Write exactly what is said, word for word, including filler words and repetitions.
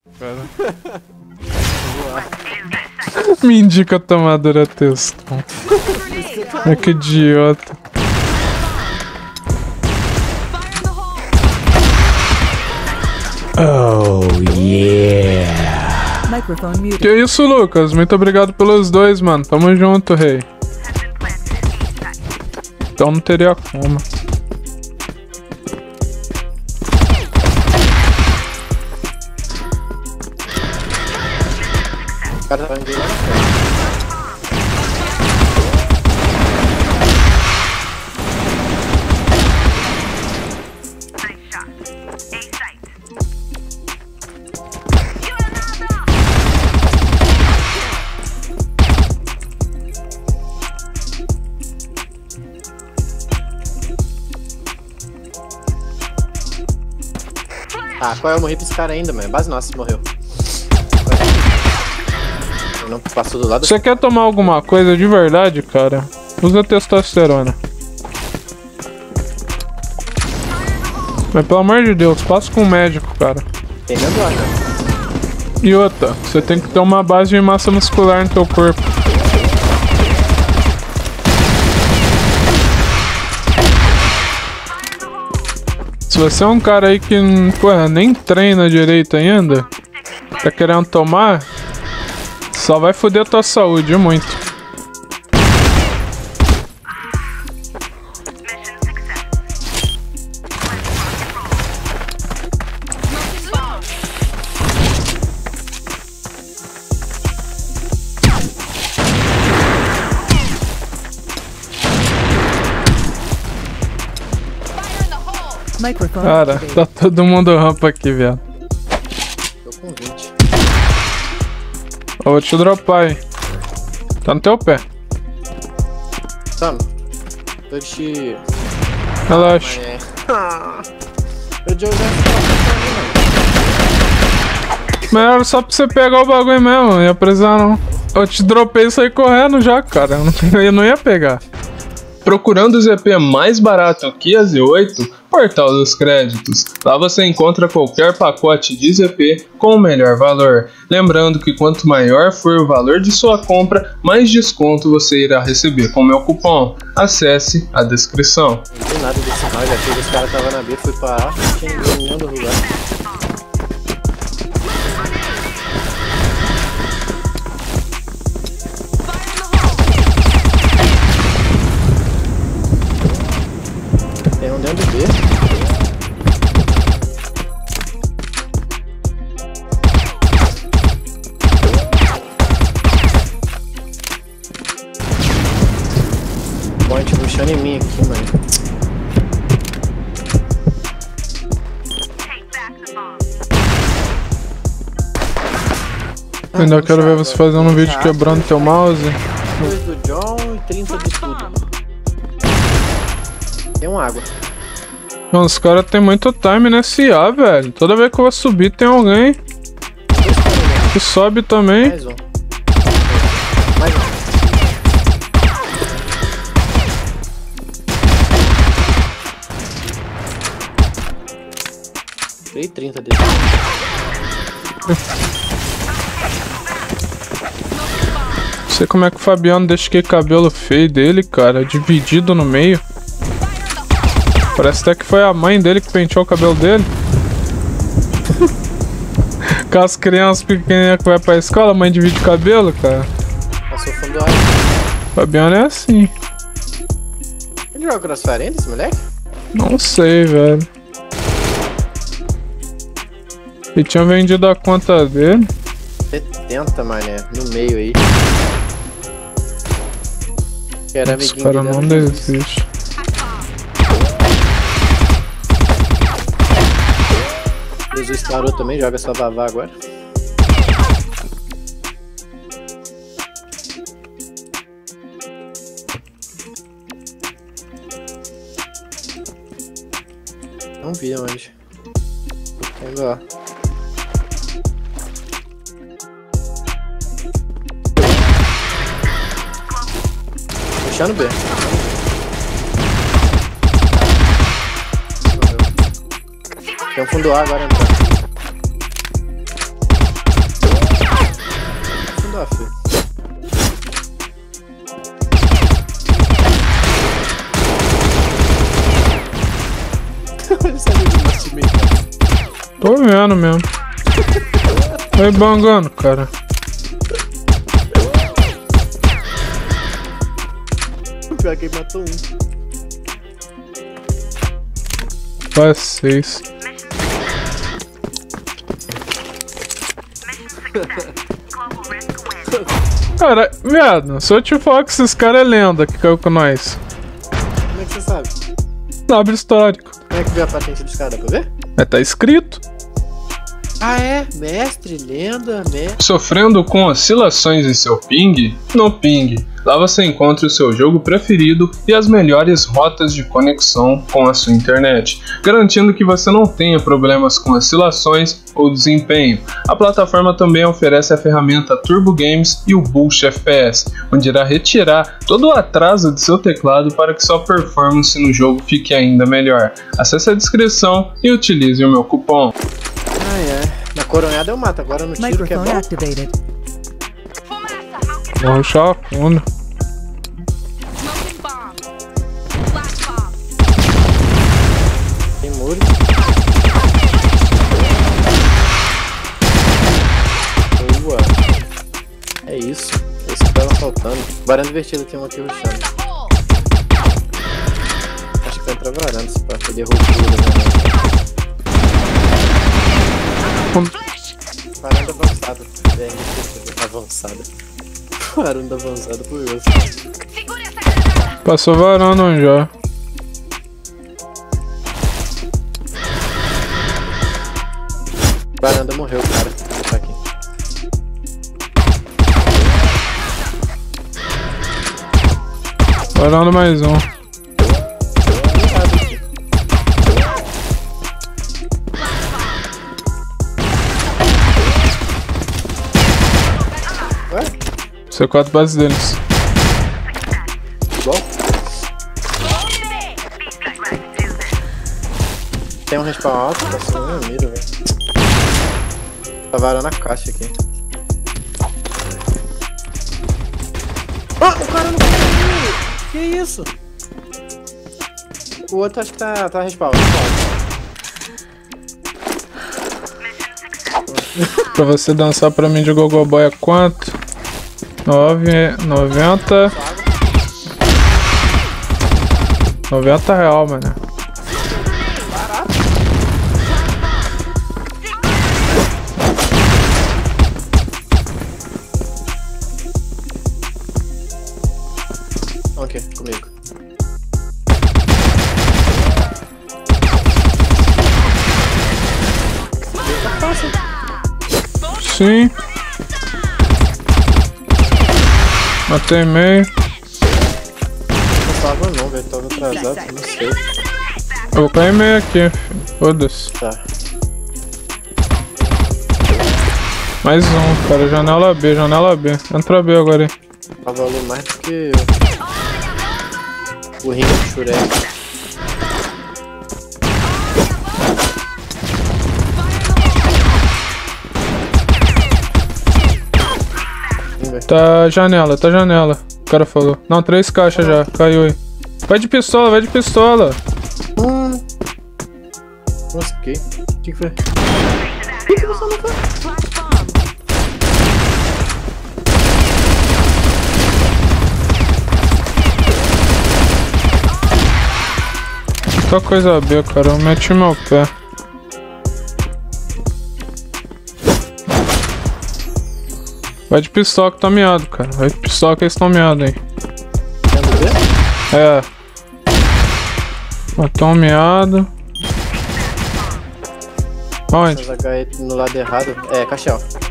Me indica a tomadora textão. É que idiota. Oh yeah. Que isso, Lucas? Muito obrigado pelos dois, mano. Tamo junto, rei. Então não teria como. O cara tá indo lá. Ah, qual é? Eu morri pra esse cara ainda, mano. Base nossa, morreu. Eu não passou do lado. Você quer tomar alguma coisa de verdade, cara? Usa testosterona. Mas pelo amor de Deus, passa com o médico, cara. Tem dentro lá, cara. E outra, você tem que ter uma base de massa muscular no teu corpo. Se você é um cara aí que porra, nem treina direito ainda, tá querendo tomar, só vai foder a tua saúde muito. Cara, tá todo mundo rampa aqui, velho. Tô com vinte. Eu vou te dropar aí. Tá no teu pé. Toma. Tô te... Relaxa. Ah, eu já usei Mas era só pra você pegar o bagulho mesmo, não ia precisar não. Eu te dropei e saí correndo já, cara. Eu não, eu não ia pegar. Procurando o Z P mais barato que a Z oito, Portal dos Créditos. Lá você encontra qualquer pacote de Z P com o melhor valor. Lembrando que quanto maior for o valor de sua compra, mais desconto você irá receber com meu cupom. Acesse a descrição. Não tem nada desse mal, já tive. Esse cara tava na B, fui pra A, não tinha ninguém em nenhum do lugar. Tem um dentro do B. Point puxando em mim aqui, mano. Eu ainda quero ver você fazendo um vídeo quebrando teu mouse. dois do John e trinta de tudo. Tem um água. Mano, os caras tem muito time nesse A, velho. Toda vez que eu vou subir tem alguém que sobe também. Mais um. Mais um. Dei trinta dele. Não sei como é que o Fabiano deixa aquele cabelo feio dele, cara, dividido no meio. Parece até que foi a mãe dele que penteou o cabelo dele. Com as crianças pequenininhas que vai pra escola, a mãe divide o cabelo, cara. Passou fundo do ar. Fabiano é assim. Ele joga Crossfire ainda, esse moleque? Não sei, velho. Ele tinha vendido a conta dele. setenta, mané, no meio aí. Era Esse amiguinho cara dele, não era desiste. Jesus parou também, joga essa vavá agora. Não vi onde. Tô indo lá. Puxando B. Tem um fundo A agora entrando. Ah, filho. Olha essa linha do nosso time, cara. Tô vendo mesmo. Vai bangando, cara. O pior é que ele matou um. Faz seis. Cara, viado, se eu te falar que esses caras é lenda que caiu com nós. Como é que você sabe? Abre histórico. Como é que veio a patente dos caras? Dá pra ver? É, tá escrito. Ah, é? Mestre, lenda, mestre. Sofrendo com oscilações em seu ping? No Ping. Lá você encontra o seu jogo preferido e as melhores rotas de conexão com a sua internet, garantindo que você não tenha problemas com oscilações ou desempenho. A plataforma também oferece a ferramenta Turbo Games e o Boost F P S, onde irá retirar todo o atraso de seu teclado para que sua performance no jogo fique ainda melhor. Acesse a descrição e utilize o meu cupom. Ai, ai. Na coronhada eu mato, agora no tiro que é Microphone bom. activated. Vou rushar a fundo. Tem muro. Boa. É isso. Esse que tava faltando. Varanda invertida, tem um aqui rushando. Acho que vai entrar varanda, se pá. Ele errou tudo, né? Varanda avançada. É, invertida. Avançada. Varanda avançada por isso. Passou varando um já. Varanda morreu, cara. Vou botar aqui. Varando mais um. Ué? C quatro base deles. Igual? Tem um respawn alto, tá sendo meu miro, velho. Tá varando a caixa aqui. Ah, o cara não conseguiu! Que isso? O outro acho que tá, tá respawn. Pra você dançar pra mim de Gogoboy é quanto? nove, noventa. noventa real, mano. Ok, comigo. Tá fácil. Sim. Matei meio. Não tava não, velho. Tava atrasado, não sei. Eu vou cair meio aqui, filho. Foda-se. Tá. Mais um, cara. Janela B, janela B. Entra B agora aí. Tava ali mais do que o ringue do Shurek. Tá janela, tá janela. O cara falou. Não, três caixas já. Caiu aí. Vai de pistola, vai de pistola. Hum. Nossa, que? O que que foi? O que que você não foi? Só coisa B, cara. Eu meti meu pé. Vai de pistola que tá miado, cara. Vai de pistola que eles estão miados aí. Quer ver? É. Matou um miado. Onde? Mas H E no lado errado. É, caixão.